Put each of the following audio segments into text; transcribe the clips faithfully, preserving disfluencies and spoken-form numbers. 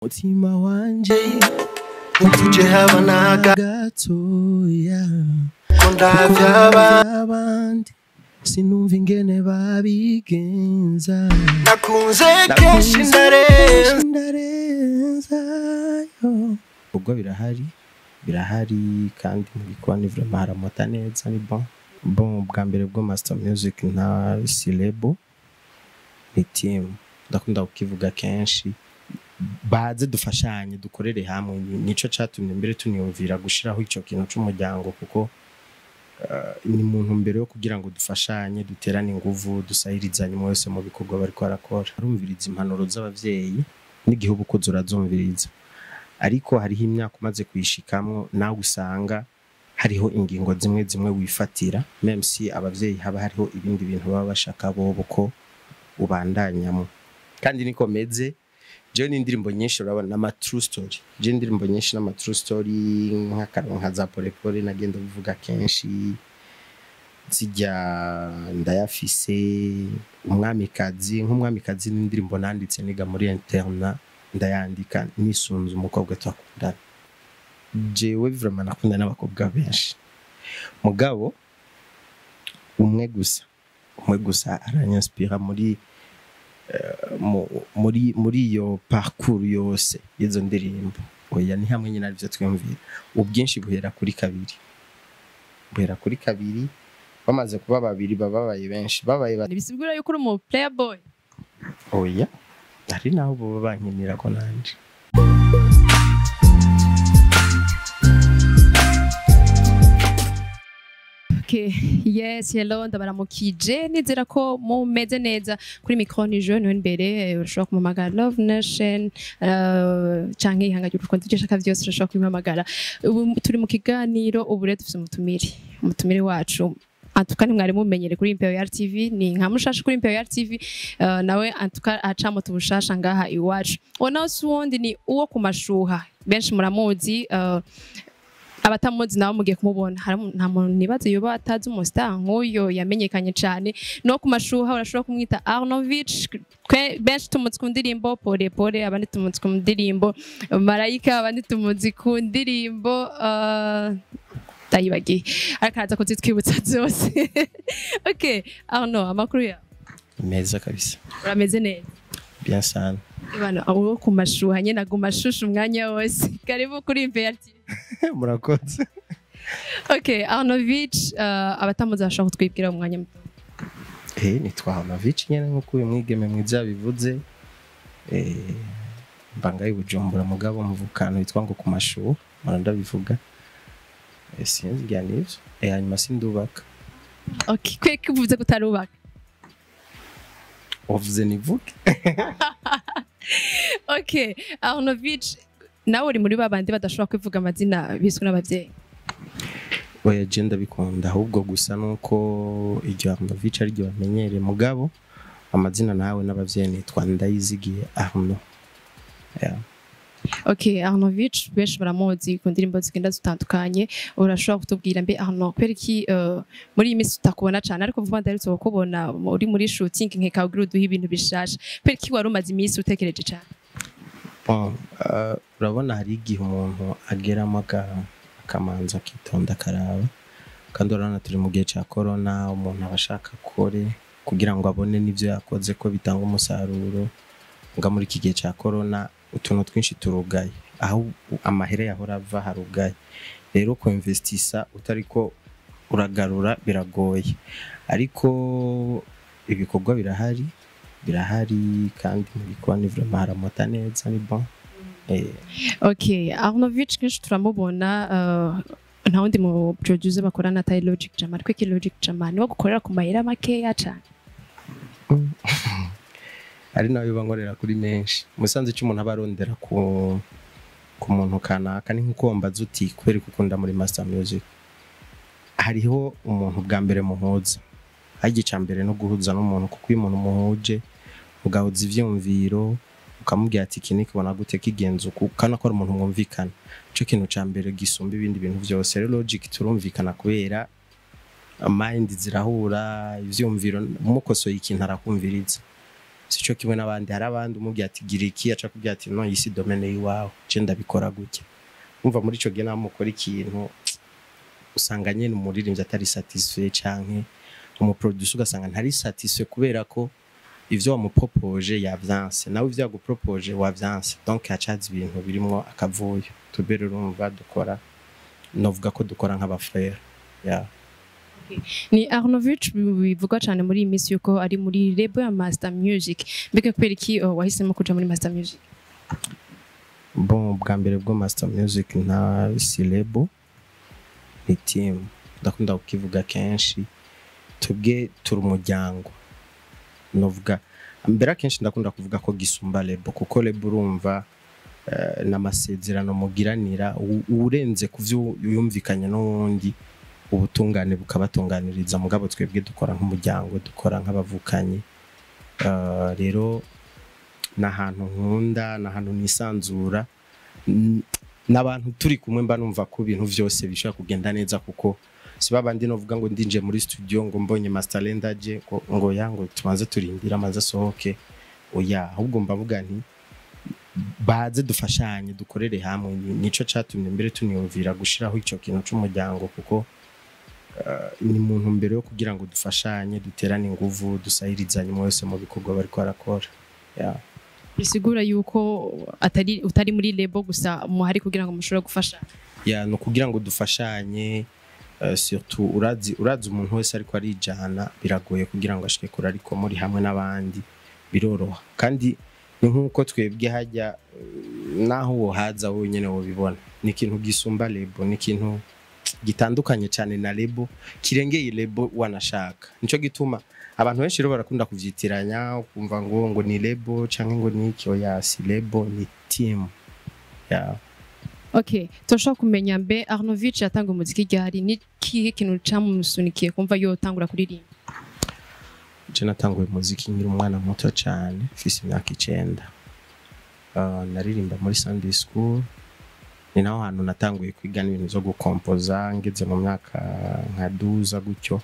Mutima wanje utuje habanaga gatoya kondavya abandi sinumva ingene babigenza nakunze kenshi ndarenza yo ubwo birahari birahari kandi mubikwa ni vraiment haramota neza ni bon bon bwa mbere bwo Mastermusic na Silebo ni team ndakunda kukivuga kenshi baze dufashanye dukorere hamwe nico catumye mbere tuniyumvira gushiraho ico kintu c'umuryango kuko uh, ni muntu mbere yo kugira ngo dufashanye duterane inguvu dusahirizanye mwese mu bikorwa bari ko arakora arumviriza impanuro z'abavyeyi n'igihugu ko zurazumviriza ariko hariho imyaka umaze kuyishikamwo nawe usanga hariho ingingo zimwe zimwe wifatira même si abavyeyi haba hariho ibindi bintu baba bashaka bobo ko ubandanyamo kandi niko meze je n'indirimbo nyinshi urabona n'ama true story je indirimbo nyinshi n'ama true story nk'akaronka za pole pole nagenda bivuga kenshi zijya ndayafise umwamikazi nk'umwamikazi n'indirimbo nanditse niga muri interna ndayandika nisunze umukobwa twakundana jewe vraiment nakunda nabakobwa benshi mugabo umwe gusa umwe gusa aranyaspira muri muri muri yo parcours yose yezo ndirimbo oya ni hamwe nyina arivyo twumvira ubwinshi buhera kuri kabiri buhera kuri kabiri bamaze kuba babiri bababaye benshi babaye bisigura yuko uri mu player boy oya ari naho bo bankinira ko nanje Okay, yes, hello, ndabaramukije nizera ko mumeze neza kuri micro ni jeune imbere urashobora kumamagara Love Nation uh, canke ihangajye urukundo cyashaka byose urashobora kumamagara turi mu kiganiro ubu rero dufite umutumire umutumire wacu antuka ni mwari mumenyere kuri Imperial T V ni nka mushasha kuri Imperial T V uh, nawe antuka acamo tubushasha ngaha iwacu ona suwundi ni uwo kumashuha benshi muramuzi uh, abatamuzi nawo mugiye kumubona nta muntu nibaze yoba atazi umustar nk'uyo yamenyekanye cyane no kumashuha urashobora kumwita Arnovich benshi tumuzi ku ndirimbo pole pole abandi tumuzi ku ndirimbo Marayika abandi tumuzi ku ndirimbo uh, tayibagiye arakaza kuzitwibutsa zose okay Arno amakuru ya meza kabisa urameze neza bien sana ibano aho kumashuha nyene agumashusha umwanya wose karibu kuri Imperial T V murakoze okay Arnovich uh, abatamuzi bashaka kutwibwira umwanya muto eh nitwa Arnovich nyene nkuko uyu mwigeme mwiza bivuze eh mbangaye Bujumbura mugabo mvukano yitwa ngo kumashuha maranda bivuga eh sinzi byanivyo eh hanyuma sindubaka okay kweke uvuze kutarubaka uvuze nivuke okay Arnovich nawe uri muri babandi badashobora kwivuga amazina biswe n'abavyeyi oya je ndabikunda ahubwo gusa nuko iryo Arnovich ari ryo bamenyere mugabo amazina nawe n'abavyeyi nitwa Ndayizigiye Arno yeah. Okay Arnovich benshi baramuzi ku ndirimbo zigenda zitandukanye urashobora kutubwira mbe Arno kweriki uh, muri iyi minsi utakubona cyane ariko vuba ndarutse kubona uri muri shooting nkeka ugira uduha ibintu bishasha kweriki wari umaze iminsi utekereje cyane bon uh, urabona hari igihe umuntu ageramo akamanza akitonda karaba kandi urabona turi mu gihe cya corona umuntu abashaka kore kugira ngo abone n'ivyo yakoze ko bitanga umusaruro nga muri iki gihe cya corona utuntu twinshi turugaye aho amahere yahora ava harugaye rero ko investisa utariko uragarura biragoye ariko ibikorwa birahari birahari kandi mubikwa ni vraiment haramota neza ni bon eh okay Arnovich kenshi turamubona uh, nta wundi mu producer bakorana na Logic Jama ariko ki Logic Jama niwo gukorera ku mahera makeya cyane ari nayo bangorera kuri menshi musanze cy'umuntu abarondera ku ku muntu kanaka ni nkuko mbaza uti kweri kukunda muri Mastermusic hariho umuntu bwa mbere muhuza agica mbere no guhuza n'umuntu kuko uyu muntu muhuje ugahuza ivyumviro ukamubwira ati iki nikibona gute kigenza uko kana ko ari umuntu mwumvikana cyo kintu ca mbere gisumba ibindi bintu byose rero Logic turumvikana kubera mind zirahura ivyumviro umukosoye ikintu arakumviriza sico kimwe n'abandi hari abandi umubwiye ati gira iki aca kubwira ati no yisi domaine yiwawe je ndabikora gutya umva muri ico gihe namukora ikintu usanga nyene umuririmbyi atari satisfait canke umuproducer ugasanga ntari satisfait kubera ko ivyo wamupropoje yavyanse nawe ivyo yagupropoje wavyanse donc hacaza ibintu birimwo akavuyo tubere urumva dukora novuga ko dukora nk'abafrere yeah. Ni Arnovich bivuga cyane muri iyi minsi yuko ari muri label ya Mastermusic mbega kubera iki oh, wahisemo kuja muri Mastermusic? Bon bwa mbere bwo Mastermusic nta si label ni team ndakunda kukivuga kenshi tubwe turi umuryango novuga mbere kenshi ndakunda kuvuga ko gisumba label kuko label urumva uh, n'amasezerano mugiranira urenze kuvyo yumvikanye n'undi ubutungane bukabatunganiriza mugabo twebwe dukora nk'umuryango dukora nk'abavukanye uh, rero nahantu nkunda nahantu nisanzura n'abantu turi kumwe mba numva ko ibintu vyose bishaka kugenda neza kuko sibabandi novuga ngo ndinje muri studio ngo mbonye Masterland aje ngo yango tumanze turindira amaze asohoke oya ahubwo mbavuga nti baze dufashanye dukorere hamwe nico catumye mbere tuniyumvira gushiraho ico kintu c'umuryango kuko Uh, ni muntu mbere yo kugira ngo dufashanye duterane inguvu dusahirizanye mwese mu bikorwa bari kwarakora yeah. Bisigura yuko atari utari muri label gusa muhari kugira ngo mushobore gufasha yeah no kugira ngo dufashanye uh, surtout urazi urazi umuntu wese ariko ari jana biragoye kugira ngo ashike kuri ariko muri hamwe n'abandi biroroha kandi ni nkuko twebwe hajya uh, naho wo haza wonyene wo bibona ni ikintu gisumba label ni ikintu gitandukanye cyane na label kirengeye label wanashaka nico gituma abantu benshi rero barakunda kuvyitiranya kumva ngo ngo ni label canke ngo ni iki oya si label ni team yeah. Okay tosha kumenya mbe Arnovich yatanga umuziki ryari ni kihe kintu camusunikiye kumva yo tangura kuririmba? Je natanguye umuziki nkiri umwana muto cyane mfise imyaka icenda uh, naririmba muri Sunday school ni naho hantu natanguye kwiga ibintu zo gukompoza ngeze mu myaka nka douze gutyo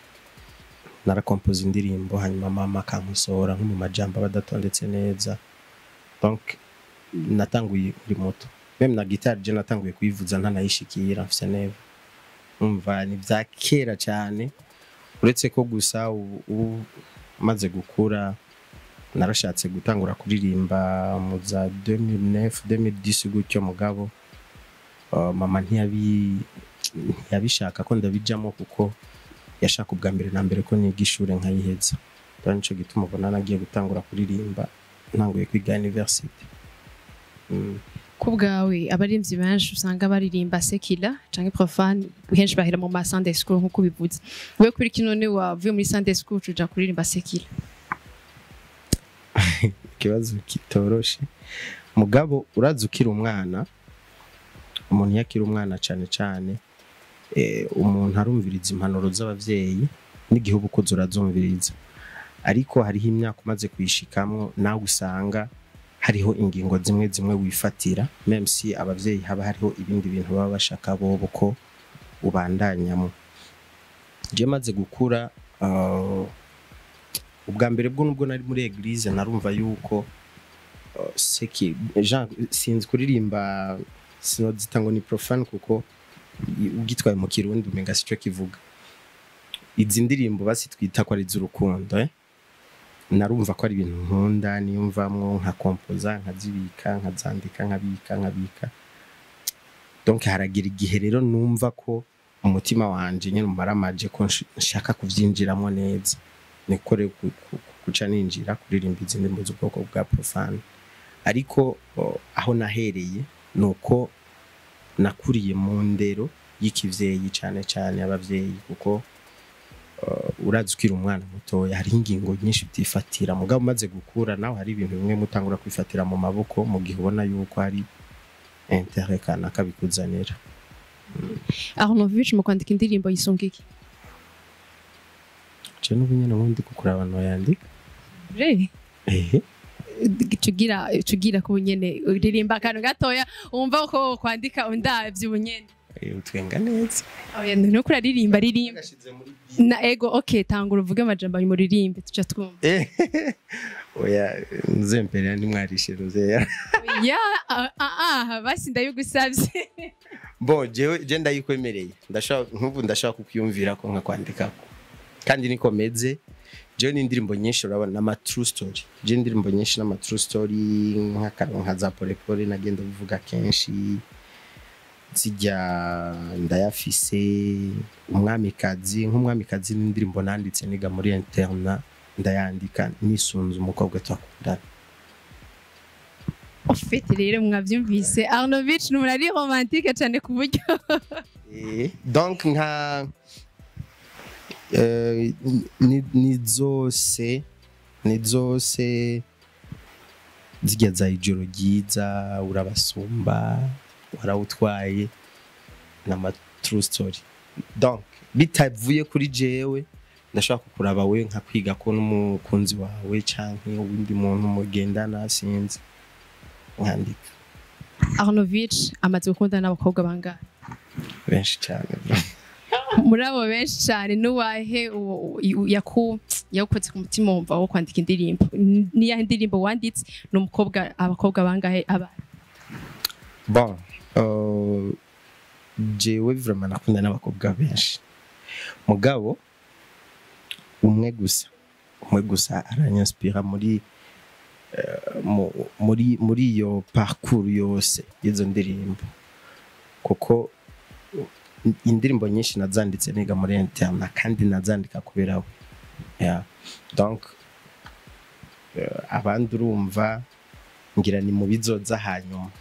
narakompoza indirimbo hanyuma mama kankusora nko mu majambo badatondetse neza donc natanguye kuri moto même na guitare je natanguye kuyivuza ntanayishikira mfise neva umva ni vya kera cyane uretse ko gusa umaze gukura narashatse gutangura kuririmba mu za deux mille neuf deux mille dix gutyo mugabo Uh, mama ntiyabi yabishaka ko ndabijamo kuko yashaka ubwa mbere na mbere ko niga ishure nkayiheza nico gituma ubona nagiye gutangura kuririmba ntanguye kwiga university mm. Kubgawe abarimvyi benshi usanga baririmba secular canke profane henshi bahera mu ma Sunday school nkuko bivuze wewe kuri kino ne wavuye muri Sunday school tuja kuririmba secular kibazo kitoroshe mugabo urazi ukiri umwana umuntu yakira umwana cyane cyane eh umuntu arumviriza impanuro z'abavyeyi n'igihugu ko zurazumviriza ariko hariho imyaka umaze kwishikamwo nawe usanga hariho ingingo zimwe zimwe wifatira même si abavyeyi haba hariho ibindi bintu baba bashaka bobo ko ubandanyamo je maze gukura uh, ubwa mbere bwo nubwo nari muri eglise narumva yuko uh, seki Jean sinzi kuririmba sinozita ngo ni profane kuko ugitwaye mu kirundi umenga sico kivuga izi ndirimbo basi twita ko ari z'urukundo eh narumva ko ari ibintu nkunda niyumvamwo nka kompoza nkazibika nkazandika nkabika nkabika donc haragira igihe rero numva ko umutima wanje nyene umaramaje ko nshaka kuvyinjiramo neza nikore kuca ninjira kuririmba izi ndirimbo z'ubwoko bwa profane ariko aho nahereye nuko nakuriye mu ndero y'ikivyeyi cyane cyane abavyeyi kuko uh, urazi ukiri umwana mutoya hari ingingo nyinshi utifatira mugabo maze gukura naho hari ibintu bimwe mutangura kwifatira mu maboko mu gihe ubona yuko hari intérêt kana kabikuzanira. Arnovich mu kwandika indirimbo yisungiki je n'ubunyene wundi kukura abantu yandika je ehe tugira tugira ko nyene uririmba kantu gatoya umva ko kwandika undavye ubunyene utwenga neza oya no kuraririmba ririmba na ego okay tangura uvuge amajambo mu ririmbe tuca twumva oya nzempera ni mwarishe ruzeya ya ah ah basi ndayugusavye bo jewe je ndayikwemereye ndashaka nkubu ndashaka kukuyumvira ko nka kwandika kandi niko meze je ni indirimbo nyinshi urabona na ma true story je indirimbo nyinshi na ma true story nka karonka za pole pole nagenda bivuga kenshi zijya ndayafise umwamikazi nk'umwamikazi n'indirimbo nanditse niga muri interna ndayandika nisunze umukobwa twakundana ufite rero mwavyumvise Arnovich numurari romantique cyane ku buryo eh donc nka eh nizose nizose zijya za ijoro ryiza urabasumba warawutwaye na ma true story donc bitavuye kuri jewe ndashaka kukuraba we nka kwiga ko n'umukunzi wawe canke uwindi muntu mugendana sinzi nkandika Arnovich amaze gukundana n'abakobwa bangahe benshi cyane muri abo benshi cyane nuwahe yaku yakoze ku mutima wumva wo kwandika indirimbo ni ya indirimbo wanditse n'umukobwa abakobwa bangahe aba bon euh jewe vraiment nakunda n'abakobwa benshi mugabo umwe gusa umwe gusa aranyaspira muri muri muri yo parcours yose izo ndirimbo kuko indirimbo nyinshi nazanditse niga muri interna kandi nazandika kubera we yeah donc abandi urumva ngira ni mu bizoza hanyuma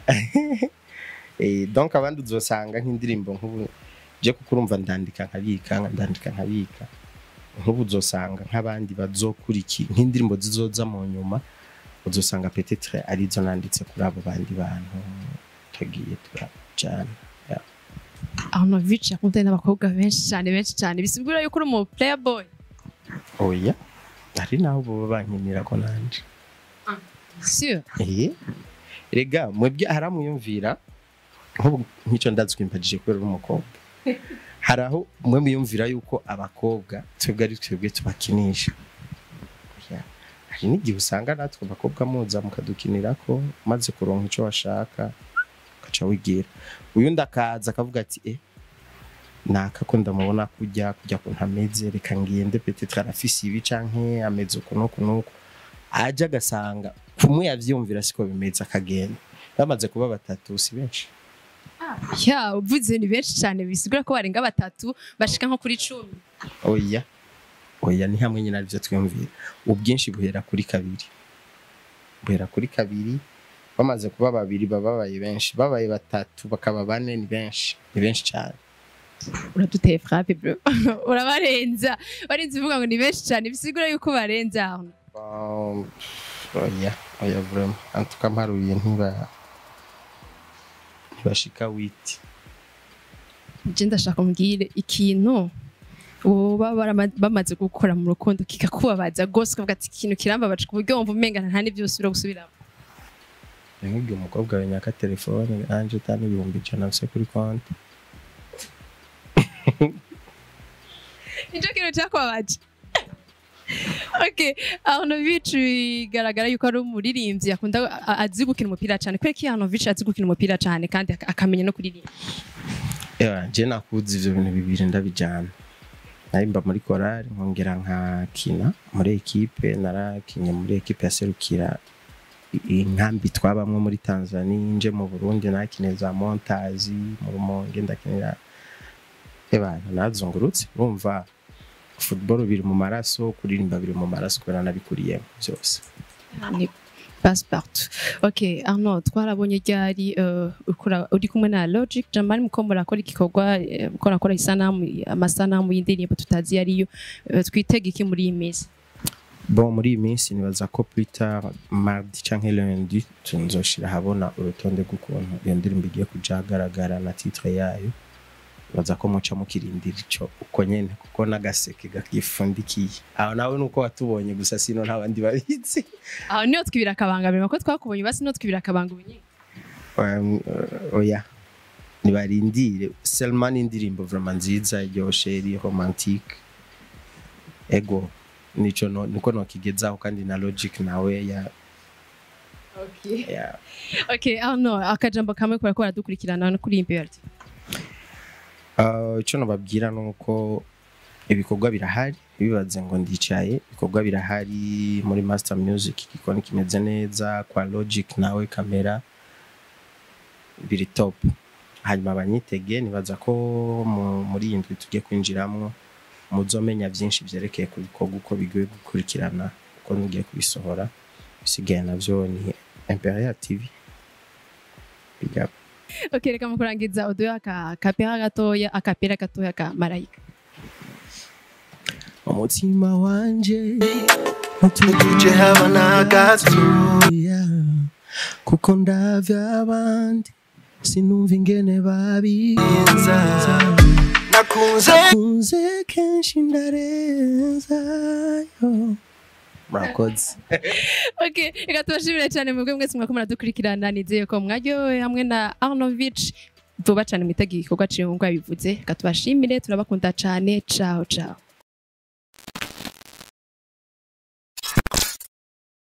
eh donc abandi uzosanga nk'indirimbo nk'ubu je kukurumva ndandika nkabika ndandika nkabika nk'ubu uzosanga nk'abandi bazokuriki nk'indirimbo zizoza mu nyuma uzosanga peut-être ari zo nanditse kuri abo bandi bantu tagiye turajana yeah. Arnovich yakundana n'abakobwa benshi cyane benshi cyane bisubira yuko uri mu player boy oya ari naho bo bankinira ko nanje ah sûr eh rega mwebwe haramuyumvira nk'icyo ndazwe impagije kubera umukobwa haraho mwe muyumvira yuko abakobwa twebwe ari twebwe tubakinisha hari n'igihe usanga natwe abakobwa muza mukadukinira ko maze kuronka ico washaka kaca wigira uyu ndakaza akavuga ati eh naka ko ndamubona kujya kujya ko ntameze reka ngende peut-être arafisi ibi canke ameze uko nuko nuko aje gasanga kumwe yavyumvira siko bimeze akagenda bamaze kuba batatu si benshi ya uvuze ni benshi cyane bisigura ko barenga batatu bashika nko kuri cumi oya oya ni hamwe nyine arivyo twiyumvira ubwinshi buhera kuri kabiri buhera kuri kabiri bamaze kuba babiri bababaye benshi babaye batatu bakaba bane ni benshi ni benshi cyane uraduteye frappe bro urabarenza barinze uvuga ngo ni benshi cyane bisigura yuko barenza aho oya oya vraiment en tout cas mparuye ntiba bashika witi je ndashaka mbwire ikintu uba bamaze gukora mu rukundo kikakubabaza gose kuvuga ati ikintu kirambabaje ku buryo wumva umenga nta n'ibyo usubira gusubiramo nk'ibyo umukobwa wenyaka telefone anje utani ibihumbi ijana bise kuri konti nicyo kintu cyakubabaje okay Arnovich bigaragara yuko ari umuririmbyi akunda azi gukina umupira cyane kweki Arnovich azi gukina umupira cyane kandi akamenya no kuririmba yeah je nakuzi ivyo bintu bibiri ndabijana narimba muri chorale nkongera nka kina muri equipe narakinye muri equipe yaserukira inkambi twabamwe muri Tanzania nje mu Burundi nakineza montazi mu Rumonge ndakinira ebana nazungurutse urumva football biri mu maraso kuririmba biri mu maraso kubera nabikuriye byose ni passe partout okay Arnaud twarabonye ryari ukora uri kumwe na Logic Jamal mukomora akora igikorwa ukora akora isanamu amasanamu y'indirimbo tutazi yariyo twitega iki muri iyi minsi bon muri iyi minsi nibaza ko plus tard mardi canke lundi tunzoshira habona urutonde gukuntu iyo ndirimbo igiye kujagaragara na titre yayo baza ko muca mukirindira ico uko nyene kuko nagaseke gagifundikiye aho nawe nuko watubonye gusa sino nta bandi babitse aho niyo twibira akabanga bima ko twakubonye basi no twibira akabanga ubunye oya nibarindire Selman indirimbo vraiment nziza iryoshe iri romantique ego nico no niko no kigezaho kandi na logic nawe ya Okay. yeah. Okay, ah no, akajambo kamwe kwa kwa dukurikirana no kuri Imperial. Uh, ico nababwira nuko ibikorwa birahari bibaze ngo ndicaye ibikorwa birahari muri Mastermusic igikoni kimeze neza kwa logic nawe kamera biri top hanyuma abanyitege nibaza ko muri indwi tugiye kwinjiramwo muzomenya byinshi byerekeye ku bikorwa uko bigiye gukurikirana uko ngiye kubisohora bisigaye navyo ni Imperial T V bijya. Okay, reka mukurangiza uduya aka kapera gatoya akapera gatoya ka Marayika. Umutima wanje utuje haba nagatuya kuko ndavya abandi sinumva ingene babiza nakunze nakunze kenshi ndarenza yo murakoze. Okay, reka tubashimire cyane mwebwe mwese mwako muradukurikirana nizeye ko mwaryohewe hamwe na Arnovich vuba cyane mwitega igikorwa ciwe ngo yabivuze. Reka tubashimire turabakunda cyane, ciao ciao.